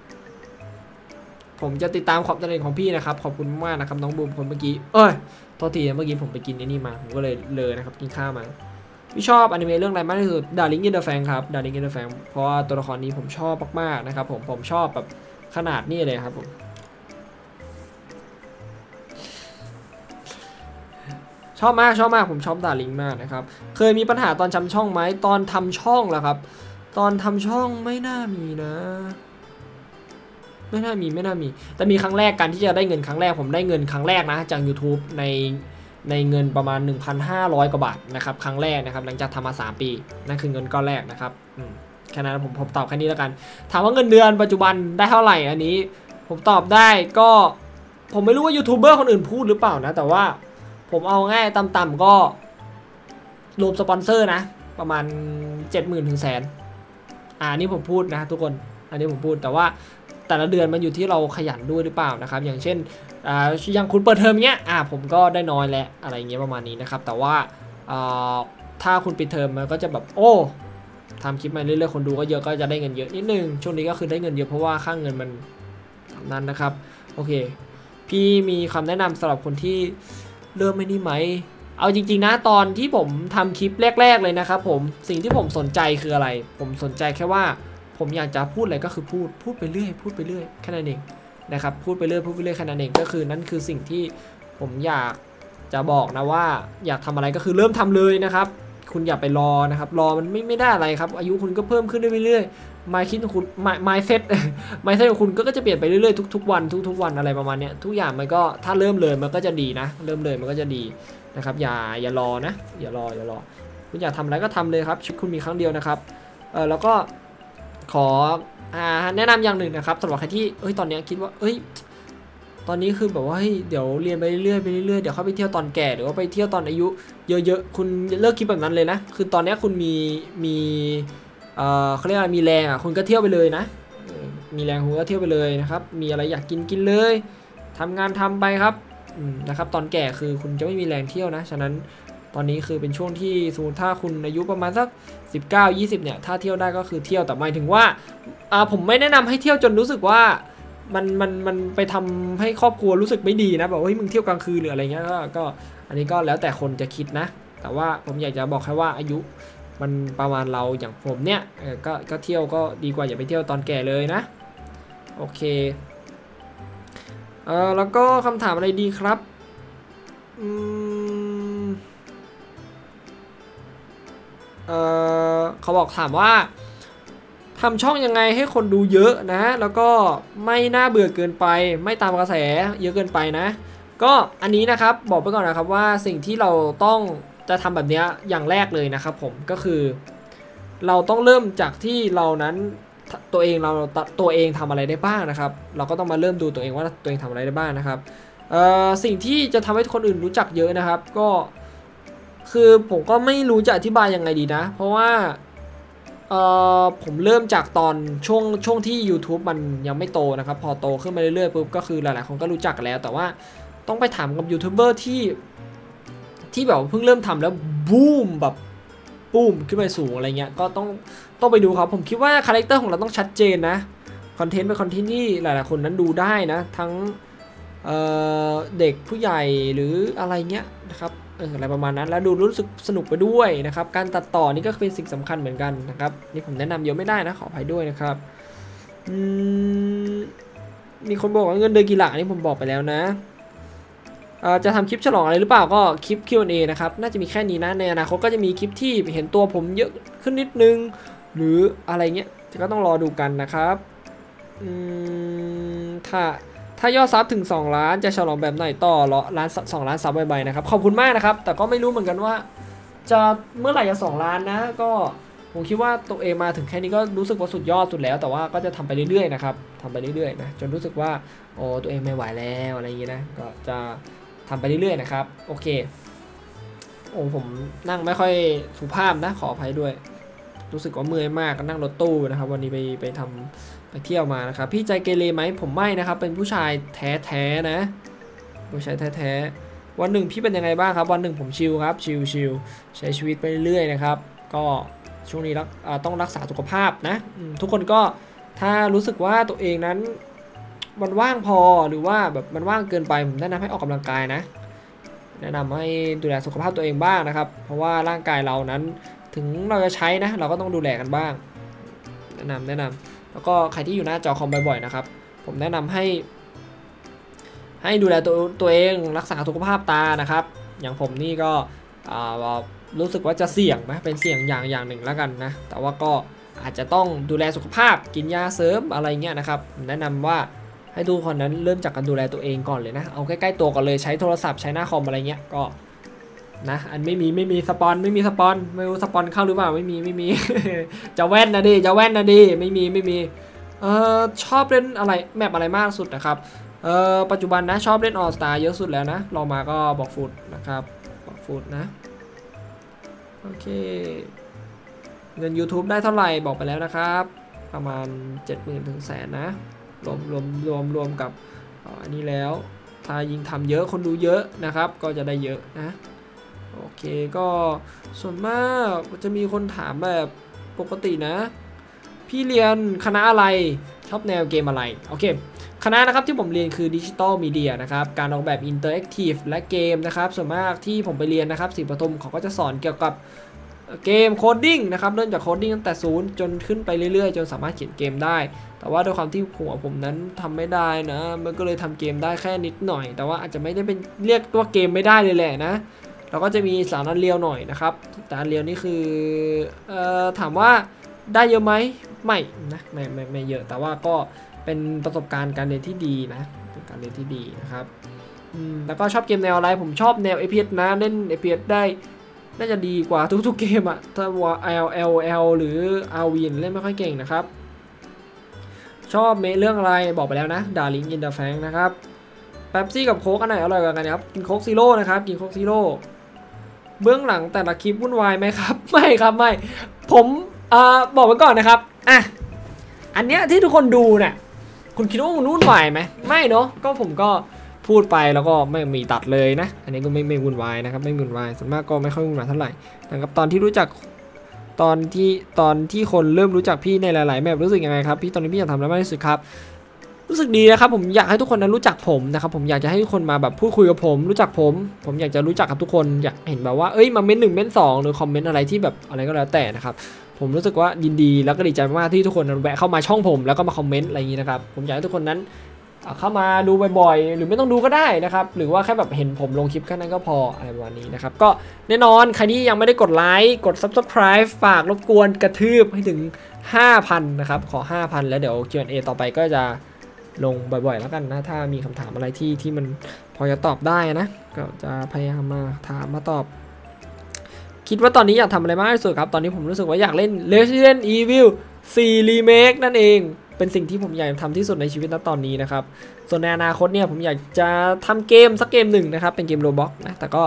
ผมจะติดตามความสำเร็จของพี่นะครับขอบคุณมากนะครับน้องบูมคนเมื่อกี้โทษทีเมื่อกี้ผมไปกินไอ้นี่มาผมก็เลยนะครับกินข้าวมาพี่ชอบอนิเมะเรื่องอะไรมากที่สุด Darling in the Franxx ครับ Darling in the Franxx เพราะว่าตัวละครนี้ผมชอบมากๆนะครับผมชอบแบบขนาดนี้เลยครับผมชอบมากผมชอบDarlingมากนะครับเคยมีปัญหาตอนทำช่องไหมตอนทำช่องเหรอครับตอนทำช่องไม่น่ามีนะไม่น่ามีแต่มีครั้งแรกการที่จะได้เงินครั้งแรกผมได้เงินครั้งแรกนะจาก YouTube ในเงินประมาณ 1,500 กว่าบาทนะครับครั้งแรกนะครับหลังจากทำมา3 ปีนั่นคือเงินก้อนแรกนะครับแค่นั้นผมตอบแค่นี้แล้วกันถามว่าเงินเดือนปัจจุบันได้เท่าไหร่อันนี้ผมตอบได้ก็ผมไม่รู้ว่ายูทูบเบอร์คนอื่นพูดหรือเปล่านะแต่ว่าผมเอาง่ายต่ำๆก็รวมสปอนเซอร์นะประมาณ 70,000 ถึง100,000อันนี้ผมพูดนะทุกคนอันนี้ผมพูดแต่ว่าแต่ละเดือนมันอยู่ที่เราขยันด้วยหรือเปล่านะครับอย่างเช่นอย่างคุณเปิดเทอมเงี้ยผมก็ได้น้อยแล้วอะไรเงี้ยประมาณนี้นะครับแต่ว่าถ้าคุณปิดเทอมมันก็จะแบบโอ้ทำคลิปมาเรื่อยๆคนดูก็เยอะก็จะได้เงินเยอะนิดนึงช่วงนี้ก็คือได้เงินเยอะเพราะว่าค่าเงินมันนั้นนะครับโอเคพี่มีคำแนะนำสำหรับคนที่เริ่มไม่นี่ไหมเอาจริงๆนะตอนที่ผมทำคลิปแรกๆเลยนะครับผมสิ่งที่ผมสนใจคืออะไรผมสนใจแค่ว่าผมอยากจะพูดอะไรก็คือพูดไปเรื่อยแค่นั้นเองนะครับพูดไปเรื่อยแค่นั้นเองก็คือนั่นคือสิ่งที่ผมอยากจะบอกนะว่าอยากทำอะไรก็คือเริ่มทำเลยนะครับคุณอย่าไปรอนะครับรอมันไม่ได้อะไรครับอายุคุณก็เพิ่มขึ้นเรื่อยๆมายคิดของคุณmindset ของคุณก็จะเปลี่ยนไปเรื่อยๆทุกวันอะไรประมาณนี้ทุกอย่างมันก็ถ้าเริ่มเลยมันก็จะดีนะเริ่มเลยมันก็จะดีนะครับอย่ารอนะอย่ารอคุณอยากทำอะไรก็ทำเลยครับชีวิตคุณมีครั้งเดียวนะครับแล้วก็ขอแนะนำอย่างหนึ่งนะครับสำหรับใครที่ตอนนี้คิดว่าตอนนี้คือแบบว่าเดี๋ยวเรียนไปเรื่อยเดี๋ยวเข้าไปเที่ยวตอนแก่หรือว่าไปเที่ยวตอนอายุเยอะๆคุณเลิกคิดแบบนั้นเลยนะคือตอนนี้คุณมีเขาเรียกว่ามีแรงคุณก็เที่ยวไปเลยนะมีแรงคุณก็เที่ยวไปเลยนะครับมีอะไรอยากกินเลยทำงานทำไปครับนะครับตอนแก่คือคุณจะไม่มีแรงเที่ยวนะฉะนั้นตอนนี้คือเป็นช่วงที่สมมติถ้าคุณอายุประมาณสัก19-20เนี่ยถ้าเที่ยวได้ก็คือเที่ยวแต่หมายถึงว่าผมไม่แนะนำให้เที่ยวจนรู้สึกว่ามันไปทำให้ครอบครัวรู้สึกไม่ดีนะแบบว่ามึงเที่ยวกลางคืนหรืออะไรเงี้ยก็อันนี้ก็แล้วแต่คนจะคิดนะแต่ว่าผมอยากจะบอกแค่ว่าอายุมันประมาณเราอย่างผมเนี่ยก็เที่ยวก็ดีกว่าอย่าไปเที่ยวตอนแก่เลยนะโอเคแล้วก็คำถามอะไรดีครับเขาบอกถามว่าทำช่องยังไงให้คนดูเยอะนะแล้วก็ไม่น่าเบื่อเกินไปไม่ตามกระแสเยอะเกินไปนะก็อันนี้นะครับบอกไปก่อนนะครับว่าสิ่งที่เราต้องจะทำแบบนี้อย่างแรกเลยนะครับผมก็คือเราต้องเริ่มจากที่เรานั้นตัวเองทำอะไรได้บ้างนะครับเราก็ต้องมาเริ่มดูตัวเองว่าตัวเองทำอะไรได้บ้างนะครับสิ่งที่จะทำให้คนอื่นรู้จักเยอะนะครับก็คือผมก็ไม่รู้จะอธิบายยังไงดีนะเพราะว่าผมเริ่มจากตอนช่วงที่ YouTube มันยังไม่โตนะครับพอโตขึ้นมาเรื่อยๆปุ๊บก็คือหลายๆคนก็รู้จักแล้วแต่ว่าต้องไปถามกับยูทูบเบอร์ที่แบบเพิ่งเริ่มทำแล้วบูมแบบบูมขึ้นไปสูงอะไรเงี้ยก็ต้องไปดูครับผมคิดว่าคาแรคเตอร์ของเราต้องชัดเจนนะคอนเทนต์เป็นคอนเทนต์ที่หลายๆคนนั้นดูได้นะทั้งเด็กผู้ใหญ่หรืออะไรเงี้ยนะครับอะไรประมาณนั้นแล้วดูรู้สึกสนุกไปด้วยนะครับการตัดต่อนี่ก็เป็นสิ่งสำคัญเหมือนกันนะครับนี่ผมแนะนำเยอะไม่ได้นะขออภัยด้วยนะครับมีคนบอกว่าเงินเดือนกี่หลักนี่ผมบอกไปแล้วนะจะทำคลิปฉลองอะไรหรือเปล่าก็คลิป Q&A นะครับน่าจะมีแค่นี้นะในอนาคตก็จะมีคลิปที่เห็นตัวผมเยอะขึ้นนิดนึงหรืออะไรเงี้ยก็ต้องรอดูกันนะครับถ้ายอดซับถึง2 ล้านจะฉลองแบบไหนต่อ2 ล้านซับใบๆนะครับขอบคุณมากนะครับแต่ก็ไม่รู้เหมือนกันว่าจะเมื่อไหร่จะ2 ล้านนะก็ผมคิดว่าตัวเองมาถึงแค่นี้ก็รู้สึกว่าสุดยอดสุดแล้วแต่ว่าก็จะทำไปเรื่อยๆนะครับทำไปเรื่อยๆนะจนรู้สึกว่าโอ้ตัวเองไม่ไหวแล้วอะไรอย่างงี้นะก็จะทำไปเรื่อยๆนะครับโอเคโอ้ผมนั่งไม่ค่อยสุภาพนะขออภัยด้วยรู้สึกว่าเมื่อยมากก็นั่งรถตู้นะครับวันนี้ไปเที่ยวมานะครับพี่ใจเกเรไหมผมไม่นะครับเป็นผู้ชายแท้ๆนะผู้ชายแท้ๆวันหนึ่งพี่เป็นยังไงบ้างครับวันหนึ่งผมชิลครับชิลใช้ชีวิตไปเรื่อยๆนะครับก็ช่วงนี้ต้องรักษาสุขภาพนะทุกคนก็ถ้ารู้สึกว่าตัวเองนั้นมันว่างพอหรือว่าแบบมันว่างเกินไปผมแนะนำให้ออกกำลังกายนะแนะนำให้ดูแลสุขภาพตัวเองบ้างนะครับเพราะว่าร่างกายเรานั้นถึงเราจะใช้นะเราก็ต้องดูแลกันบ้างแนะนำแล้วก็ใครที่อยู่หน้าจอคอมบ่อยๆนะครับผมแนะนำให้ดูแลตัวเองรักษาสุขภาพตานะครับอย่างผมนี่ก็รู้สึกว่าจะเสี่ยงนะเป็นเสี่ยงอย่างหนึ่งแล้วกันนะแต่ว่าก็อาจจะต้องดูแลสุขภาพกินยาเสริมอะไรเงี้ยนะครับแนะนำว่าให้ทุกคนนั้นเริ่มจากการดูแลตัวเองก่อนเลยนะเอาใกล้ๆตัวก่อนเลยใช้โทรศัพท์ใช้หน้าคอมอะไรเงี้ยก็นะอันไม่มีสปอนไม่รู้สปอนเข้าหรือเปล่าไม่มี จะแว่นนะดิไม่มีชอบเล่นอะไรแมปอะไรมากสุดนะครับปัจจุบันนะชอบเล่นออลสตาร์เยอะสุดแล้วนะลองมาก็บอกฟูดนะครับบอกฟูดนะโอเคเงิน YouTube ได้เท่าไหร่บอกไปแล้วนะครับประมาณ 70,000 ถึง100,000นะรวมกับอันนี้แล้วถ้ายิงทำเยอะคนดูเยอะนะครับก็จะได้เยอะนะโอเคก็ส่วนมากจะมีคนถามแบบปกตินะพี่เรียนคณะอะไรชอบแนวเกมอะไรโอเคคณะนะครับที่ผมเรียนคือดิจิตอลมีเดียนะครับการออกแบบอินเตอร์แอคทีฟและเกมนะครับส่วนมากที่ผมไปเรียนนะครับศิลปประถมเขาก็จะสอนเกี่ยวกับเกมโคดดิ้งนะครับเริ่มจากโคดดิ้งตั้งแต่0จนขึ้นไปเรื่อยๆจนสามารถเขียนเกมได้แต่ว่าด้วยความที่หัวผมนั้นทำไม่ได้นะมันก็เลยทำเกมได้แค่นิดหน่อยแต่ว่าอาจจะไม่ได้เป็นเรียกตัวเกมไม่ได้เลยแหละนะเราก็จะมีสารอันเรียวหน่อยนะครับแต่อันเรียวนี่คือถามว่าได้เยอะไหมไม่นะไม่เยอะแต่ว่าก็เป็นประสบการณ์การเรียนที่ดีนะเป็นการเรียนที่ดีนะครับแล้วก็ชอบเกมแนวอะไรผมชอบแนว FPS นะเล่น FPS ได้น่าจะดีกว่าทุกๆเกมอะถ้าว่า LL หรือ RV เล่นไม่ค่อยเก่งนะครับชอบเรื่องอะไรบอกไปแล้วนะ Darling in the Franxx นะครับเป๊ปซี่กับโค้กอันไหนอร่อยกว่ากันครับกินโค้กซีโร่นะครับกินโค้กซีโร่เบื้องหลังแต่ละคลิปวุ่นวายไหมครับไม่ครับไม่ผมบอกไว้ก่อนนะครับอันเนี้ยที่ทุกคนดูเนี่ยคุณคิดว่ามันวุ่นวายไหมไม่เนาะก็ผมก็พูดไปแล้วก็ไม่มีตัดเลยนะอันนี้ก็ไม่วุ่นวายนะครับไม่วุ่นวายส่วนมากก็ไม่ค่อยวุ่นวายเท่าไหร่นะครับตอนที่รู้จักตอนที่คนเริ่มรู้จักพี่ในหลายๆแบบรู้สึกยังไงครับพี่ตอนนี้พี่อยากทำอะไรมากที่สุดครับรู้สึกดีนะครับผมอยากให้ทุกคนนั้นรู้จักผมนะครับผมอยากจะให้ทุกคนมาแบบพูดคุยกับผมรู้จักผมอยากจะรู้จักกับทุกคนอยากเห็นแบบว่ามาเม้น1เม้น2หรือคอมเมนต์อะไรที่แบบอะไรก็แล้วแต่นะครับผมรู้สึกว่ายินดีแล้วก็ดีใจมากที่ทุกคนแวะเข้ามาช่องผมแล้วก็มาคอมเมนต์อะไรอย่างนี้นะครับผมอยากให้ทุกคนนั้นเข้ามาดูบ่อยๆหรือไม่ต้องดูก็ได้นะครับหรือว่าแค่แบบเห็นผมลงคลิปแค่นั้นก็พออะไรประมาณนี้นะครับก็แน่นอนใครที่ยังไม่ได้กดไลค์กด Subscribe ฝากรบกวนกระทืบให้ถึง 5,000 นะครับขอ 5,000 แล้วเดี๋ยว Q&A ต่อไปก็จะลงบ่อยๆแล้วกันนะถ้ามีคำถามอะไรที่มันพอจะตอบได้นะก็จะพยายามมาถามมาตอบคิดว่าตอนนี้อยากทำอะไรมากที่สุดครับตอนนี้ผมรู้สึกว่าอยากเล่น Resident Evil 4 Remake นั่นเองเป็นสิ่งที่ผมอยากทำที่สุดในชีวิตณตอนนี้นะครับส่วนในอนาคตเนี่ยผมอยากจะทำเกมสักเกมหนึ่งนะครับเป็นเกม Roblox นะแต่ก็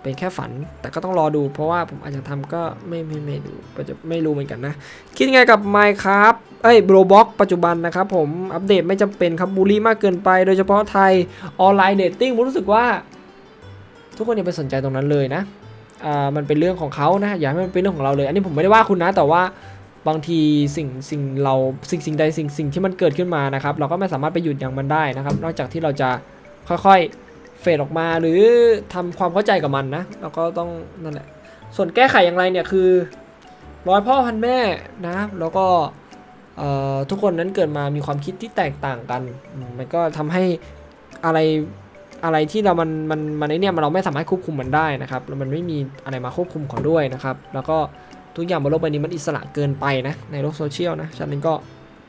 เป็นแค่ฝันแต่ก็ต้องรอดูเพราะว่าผมอาจจะทำก็ไม่ดูจะไม่รู้เหมือนกันนะคิดไงกับ Minecraft Roblox ปัจจุบันนะครับผมอัปเดตไม่จำเป็นครับบูลลี่มากเกินไปโดยเฉพาะไทยออนไลน์เดทติ้งผมรู้สึกว่าทุกคนอย่าไปสนใจตรงนั้นเลยนะมันเป็นเรื่องของเขานะอย่าให้มันเป็นเรื่องของเราเลยอันนี้ผมไม่ได้ว่าคุณนะแต่ว่าบางทีสิ่งใดสิ่งที่มันเกิดขึ้นมานะครับเราก็ไม่สามารถไปหยุดอย่างมันได้นะครับนอกจากที่เราจะค่อยๆเฟดออกมาหรือทำความเข้าใจกับมันนะเราก็ต้องนั่นแหละส่วนแก้ไขอย่างไรเนี่ยคือร้อยพ่อพันแม่นะแล้วก็ทุกคนนั้นเกิดมามีความคิดที่แตกต่างกันมันก็ทำให้อะไรที่เรามันเนี่ยเราไม่สามารถควบคุมมันได้นะครับแล้วมันไม่มีอะไรมาควบคุมเขาด้วยนะครับแล้วก็ทุกอย่างบนโลกใบนี้มันอิสระเกินไปนะในโลกโซเชียลนะฉะนั้นก็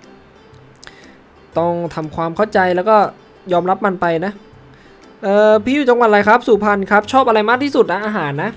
ต้องทำความเข้าใจแล้วก็ยอมรับมันไปนะพี่อยู่จังหวัดอะไรครับสุพรรณครับชอบอะไรมากที่สุดนะอาหารนะ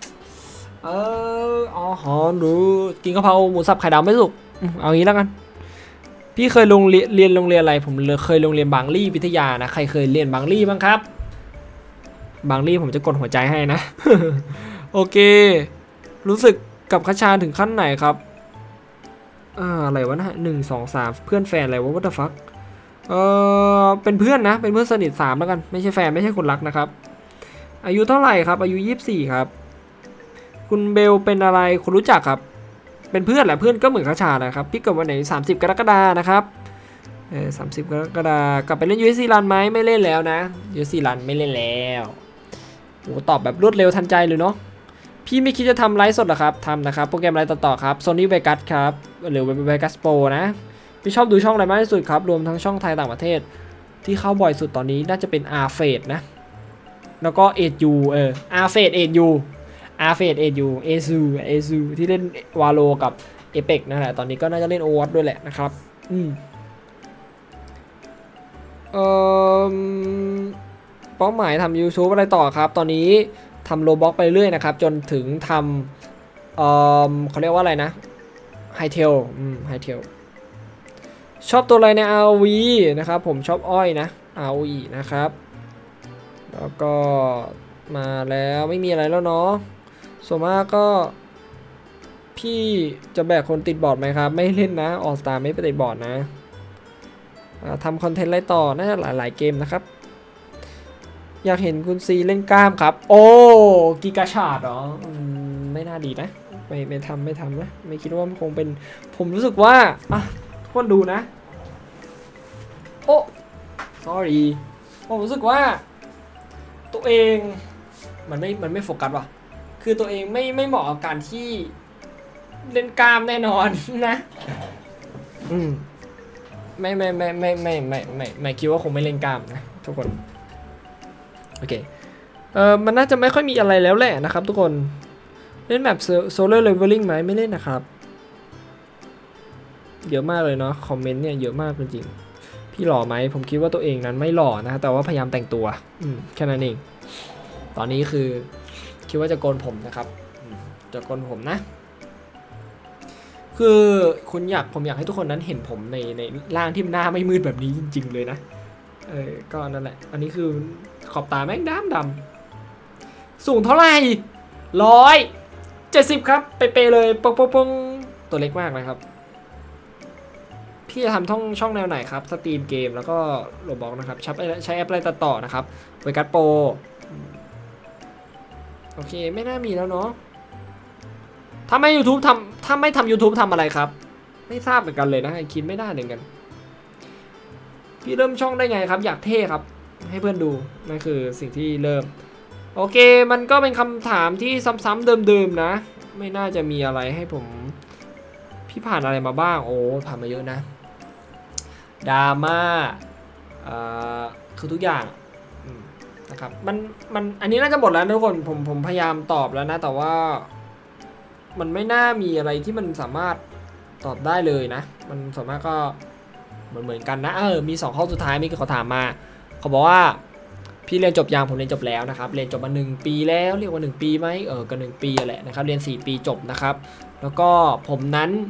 หรือกินกะเพราหมูสับไข่ดาวไม่สุกเอางี้แล้วกันพี่เคยเรียนโรงเรียนอะไรผมเคยโรงเรียนบางลี่วิทยานะใครเคยเรียนบางลี่บ้างครับบางลี่ผมจะกดหัวใจให้นะ โอเครู้สึกกับคชาถึงขั้นไหนครับอะไรวะนะ1 2 3เพื่อนแฟนอะไรวะ what the fuck เป็นเพื่อนนะเป็นเพื่อนสนิท3แล้วกันไม่ใช่แฟนไม่ใช่คนรักนะครับอายุเท่าไหร่ครับอายุ24ครับคุณเบลเป็นอะไรคนรู้จักครับเป็นเพื่อนแหละเพื่อนก็เหมือนคชานะครับพี่เกิดวันไหน30 กรกฎานะครับ30 กรกฎากลับไปเล่น USC รันไหมไม่เล่นแล้วนะ USC รันไม่เล่นแล้วโอ้ตอบแบบรวดเร็วทันใจเลยเนาะพี่ไม่คิดจะทำไลฟ์สดหรอครับทำนะครับโปรแกรมไลฟ์ต่อครับ Sony Vegas ครับหรือ Vegas Pro นะพี่ชอบดูช่องอะไรมากที่สุดครับรวมทั้งช่องไทยต่างประเทศที่เข้าบ่อยสุดตอนนี้น่าจะเป็น Arfade นะแล้วก็ 8U Arfade 8U Arfade 8U Azu ที่เล่นวาโลกับ Apex นั่นแหละตอนนี้ก็น่าจะเล่น Overwatch ด้วยแหละนะครับเป้าหมายทำ YouTube อะไรต่อครับตอนนี้ทำโลบ็อกไปเรื่อยนะครับจนถึงทำเขาเรียกว่าอะไรนะไฮเทลชอบตัวอะไรใน ROV นะครับผมชอบอ้อยนะ ROE นะครับแล้วก็มาแล้วไม่มีอะไรแล้วเนาะส่วนมากก็พี่จะแบกคนติดบอร์ดไหมครับไม่เล่นนะออสตาร์ไม่ไปติดบอร์ดนะทำคอนเทนต์อะไรต่อน่าจะหลายเกมนะครับอยากเห็นคุณซีเล่นกล้ามครับโอ้กิกาชาดเหรอไม่น่าดีนะไม่ทำนะไม่คิดว่ามันคงเป็นผมรู้สึกว่าทุกคนดูนะโอ้ sorry ผมรู้สึกว่าตัวเองมันไม่โฟกัสว่ะคือตัวเองไม่เหมาะกับการที่เล่นกล้ามแน่นอนนะไม่คิดว่าคงไม่เล่นกล้ามนะทุกคนโอเคมันน่าจะไม่ค่อยมีอะไรแล้วแหละนะครับทุกคนเล่นแบบโซโล่เลเวลลิ่งไหมไม่เล่นนะครับเยอะมากเลยเนาะคอมเมนต์เนี่ยเยอะมากจริงๆพี่หล่อไหมผมคิดว่าตัวเองนั้นไม่หล่อนะแต่ว่าพยายามแต่งตัวแค่นั้นเองตอนนี้คือคิดว่าจะโกนผมนะครับจะโกนผมนะคือผมอยากให้ทุกคนนั้นเห็นผมในร่างที่หน้าไม่มืดแบบนี้จริงๆเลยนะก็นั่นแหละอันนี้คือขอบตาแม่งดำสูงเท่าไหร่170ครับเป๊ะเลยปงตัวเล็กมากนะครับพี่จะทำช่องแนวไหนครับสตรีมเกมแล้วก็โรบล็อกนะครับใช้แอปอะไรตัดต่อนะครับเวกัสโปรโอเคไม่น่ามีแล้วเนาะถ้าไม่ทำ YouTube ทำอะไรครับไม่ทราบเหมือนกันเลยนะคิดไม่ได้เหมือนกันพี่เริ่มช่องได้ไงครับอยากเท่ครับให้เพื่อนดูนั่นคือสิ่งที่เริ่มโอเคมันก็เป็นคำถามที่ซ้ำๆเดิมๆนะไม่น่าจะมีอะไรให้ผมพี่ผ่านอะไรมาบ้างโอ้ผ่านมาเยอะนะดราม่าคือทุกอย่างนะครับมันอันนี้น่าจะหมดแล้วทุกคนผมพยายามตอบแล้วนะแต่ว่ามันไม่น่ามีอะไรที่มันสามารถตอบได้เลยนะมันส่วนมากก็เหมือนกันนะมี2ข้อสุดท้ายมีเขาถามมาเขาบอกว่าพี่เรียนจบยังผมเรียนจบแล้วนะครับเรียนจบมา1 ปีแล้วเรียกว่า1 ปีไหมก็1 ปีแหละนะครับเรียน4 ปีจบนะครับแล้วก็ผมนั้น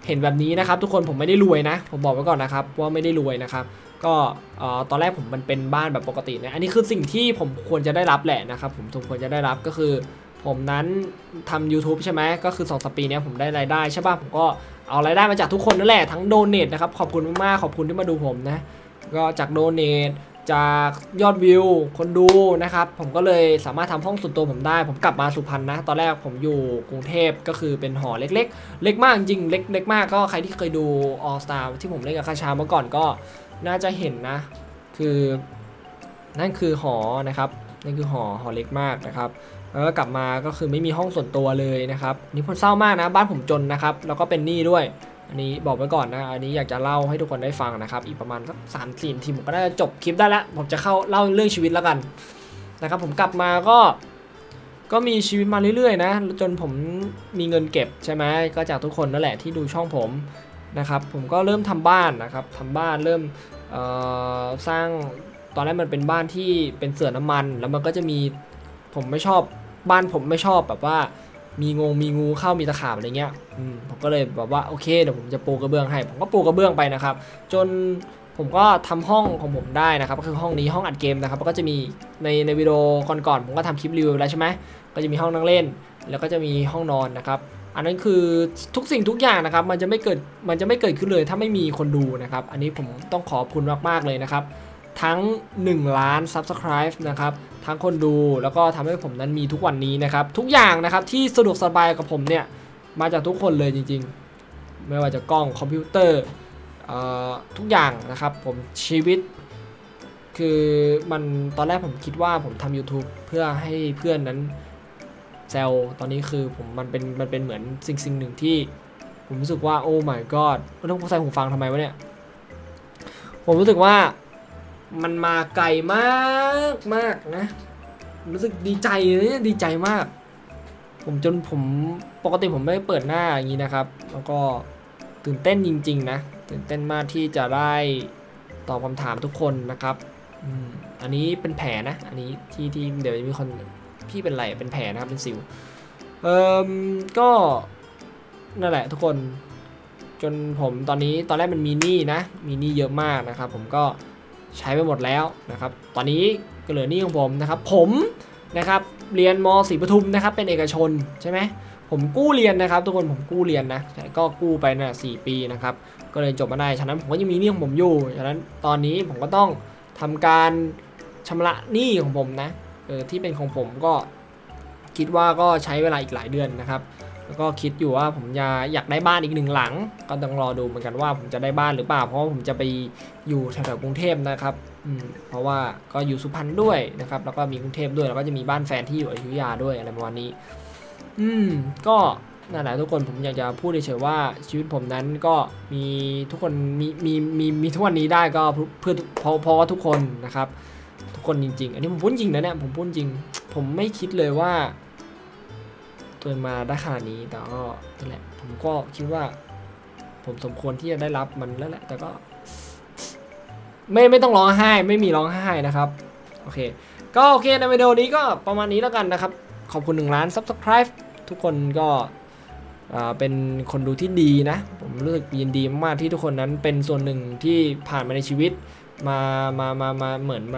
เห็นแบบนี้นะครับทุกคนผมไม่ได้รวยนะผมบอกไว้ก่อนนะครับว่าไม่ได้รวยนะครับก็ตอนแรกผมมันเป็นบ้านแบบปกตินะอันนี้คือสิ่งที่ผมควรจะได้รับแหละนะครับผมควรจะได้รับก็คือผมนั้นทำ YouTube ใช่ไหมก็คือ2-3 ปีนี้ผมได้รายได้ใช่ป่ะผมก็เอารายได้มาจากทุกคนนั่นแหละทั้งโดเนทนะครับขอบคุณมากๆขอบคุณที่มาดูผมนะก็จากโดเนทจากยอดวิวคนดูนะครับผมก็เลยสามารถทำห้องส่วนตัวผมได้ผมกลับมาสุพรรณนะตอนแรกผมอยู่กรุงเทพก็คือเป็นหอเล็กๆเล็กมากจริงเล็กมากก็ใครที่เคยดู All Star ที่ผมเล่นกับคาชาเมื่อก่อนก็น่าจะเห็นนะคือนั่นคือหอนะครับนั่นคือหอเล็กมากนะครับแล้วก็กลับมาก็คือไม่มีห้องส่วนตัวเลยนะครับนี่ผมเศร้ามากนะบ้านผมจนนะครับแล้วก็เป็นหนี้ด้วยอันนี้บอกไว้ก่อนนะอันนี้อยากจะเล่าให้ทุกคนได้ฟังนะครับอีกประมาณสัก3-4 นาทีผมก็น่าจะจบคลิปได้แล้วผมจะเข้าเล่าเรื่องชีวิตแล้วกันนะครับผมกลับมาก็มีชีวิตมาเรื่อยๆนะจนผมมีเงินเก็บใช่ไหมก็จากทุกคนนั่นแหละที่ดูช่องผมนะครับผมก็เริ่มทำบ้านนะครับทำบ้านเริ่มสร้างตอนแรกมันเป็นบ้านที่เป็นเสื่อน้ำมันแล้วมันก็จะมีผมไม่ชอบบ้านผมไม่ชอบแบบว่ามีงูเข้ามีตะขาบอะไรเงี้ยผมก็เลยแบบว่าโอเคเดี๋ยวผมจะปูกระเบื้องให้ผมก็ปูกระเบื้องไปนะครับจนผมก็ทำห้องของผมได้นะครับก็คือห้องนี้ห้องอัดเกมนะครับก็จะมีในวิดีโอก่อนผมก็ทำคลิปรีวิวแล้วใช่ไหมก็จะมีห้องนั่งเล่นแล้วก็จะมีห้องนอนนะครับอันนั้นคือทุกสิ่งทุกอย่างนะครับมันจะไม่เกิดขึ้นเลยถ้าไม่มีคนดูนะครับอันนี้ผมต้องขอบคุณมากๆเลยนะครับทั้ง1 ล้าน Subscribe นะครับทั้งคนดูแล้วก็ทำให้ผมนั้นมีทุกวันนี้นะครับทุกอย่างนะครับที่สะดวกสบายกับผมเนี่ยมาจากทุกคนเลยจริงๆไม่ว่าจะกล้องคอมพิวเตอร์ทุกอย่างนะครับผมชีวิตคือมันตอนแรกผมคิดว่าผมทำ YouTube เพื่อให้เพื่อนนั้นแซวตอนนี้คือผมมันเป็นเหมือนสิ่งหนึ่งที่ผมรู้สึกว่าโอ้ my god ต้องใส่หูฟังทำไมวะเนี่ยผมรู้สึกว่ามันมาไกลมากนะรู้สึกดีใจเลยดีใจมากผมปกติผมไม่เปิดหน้าอย่างนี้นะครับแล้วก็ตื่นเต้นจริงๆนะตื่นเต้นมากที่จะได้ตอบคำถามทุกคนนะครับอันนี้เป็นแผลนะอันนี้ที่เดี๋ยวมีคนพี่เป็นไรเป็นแผลนะครับเป็นสิวก็นั่นแหละทุกคนจนผมตอนแรกมันมีหนี้นะมีหนี้เยอะมากนะครับผมก็ใช้ไปหมดแล้วนะครับตอนนี้ก็เหลือหนี้ของผมนะครับผมนะครับเรียนม.ศรีปทุมนะครับเป็นเอกชนใช่ไหมผมกู้เรียนนะครับทุกคนผมกู้เรียนนะก็กู้ไปนะ4 ปีนะครับก็เลยจบมาได้ฉะนั้นผมก็ยังมีหนี้ของผมอยู่ฉะนั้นตอนนี้ผมก็ต้องทำการชำระหนี้ของผมนะที่เป็นของผมก็คิดว่าก็ใช้เวลาอีกหลายเดือนนะครับแล้วก็คิดอยู่ว่าผมอยากได้บ้านอีก1 หลังก็ต้องรอดูเหมือนกันว่าผมจะได้บ้านหรือเปล่าเพราะว่าผมจะไปอยู่แถวๆกรุงเทพนะครับเพราะว่าก็อยู่สุพรรณด้วยนะครับแล้วก็มีกรุงเทพด้วยแล้วก็จะมีบ้านแฟนที่อยู่อยุธยาด้วยอะไรประมาณนี้ก็นั่นแหละทุกคนผมอยากจะพูดเฉยๆว่าชีวิตผมนั้นก็มีทุกคนมีทุกวันนี้ได้ก็เพื่อเพราะว่าทุกคนนะครับทุกคนจริงๆอันนี้ผมพูดจริงนะเนี่ยผมพูดจริงผมไม่คิดเลยว่าตัวมาได้ขนาดนี้แต่ก็นั่นแหละผมก็คิดว่าผมสมควรที่จะได้รับมันแล้วแหละแต่ก็ไม่ต้องร้องไห้ไม่มีร้องไห้นะครับโอเคก็โอเคในวิดีโอนี้ก็ประมาณนี้แล้วกันนะครับขอบคุณ1 ล้าน Subscribe ทุกคนก็เป็นคนดูที่ดีนะผมรู้สึกยินดีมากที่ทุกคนนั้นเป็นส่วนหนึ่งที่ผ่านมาในชีวิตมาเหมือน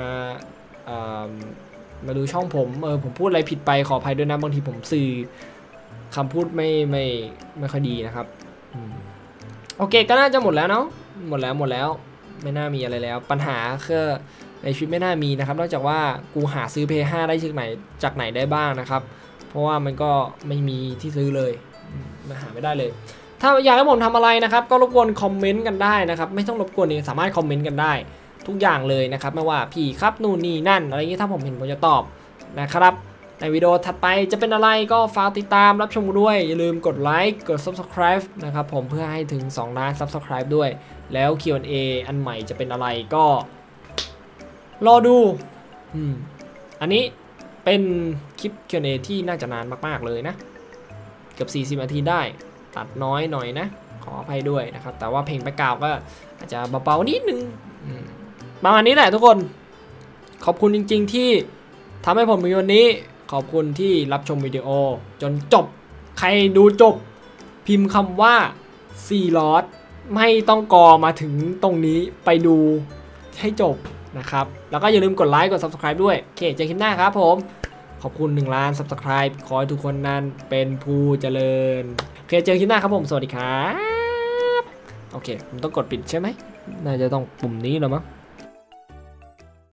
มาดูช่องผมพูดอะไรผิดไปขออภัยด้วยนะบางทีผมสื่อคำพูดไม่ค่อยดีนะครับโอเคก็น่าจะหมดแล้วเนาะหมดแล้วไม่น่ามีอะไรแล้วปัญหาคือในชีวิตไม่น่ามีนะครับนอกจากว่ากูหาซื้อ PS5 ได้จากไหนได้บ้างนะครับเพราะว่ามันก็ไม่มีที่ซื้อเลยหาไม่ได้เลยถ้าอยากให้ผมทำอะไรนะครับก็รบกวนคอมเมนต์กันได้นะครับไม่ต้องรบกวนเองสามารถคอมเมนต์กันได้ทุกอย่างเลยนะครับไม่ว่าพี่ครับนู่นนี่นั่นอะไรอย่างนี้ถ้าผมเห็นผมจะตอบนะครับในวิดีโอถัดไปจะเป็นอะไรก็ฝากติดตามรับชมด้วยอย่าลืมกดไลค์กด Subscribe นะครับผมเพื่อให้ถึง2 ล้าน Subscribe ด้วยแล้ว Q&A อันใหม่จะเป็นอะไรก็รอดูอันนี้เป็นคลิป Q&A ที่น่าจะนานมากๆเลยนะเกือบ40 นาทีได้ตัดน้อยหน่อยนะขออภัยด้วยนะครับแต่ว่าเพลงแบ็คกราวด์ก็อาจจะเบาๆนิดนึงประมาณนี้แหละทุกคนขอบคุณจริงๆที่ทำให้ผมมีวันนี้ขอบคุณที่รับชมวิดีโอจนจบใครดูจบพิมพ์คำว่า 4 ลอตไม่ต้องกอมาถึงตรงนี้ไปดูให้จบนะครับแล้วก็อย่าลืมกดไลค์กด Subscribe ด้วยโอเคเจอคลิปหน้าครับผมขอบคุณ1 ล้าน Subscribe ขอให้ทุกคนนั้นเป็นผู้เจริญโอเคเจอคลิปหน้าครับผมสวัสดีครับโอเคผมต้องกดปิดใช่ไหมน่าจะต้องปุ่มนี้แล้วมั้ง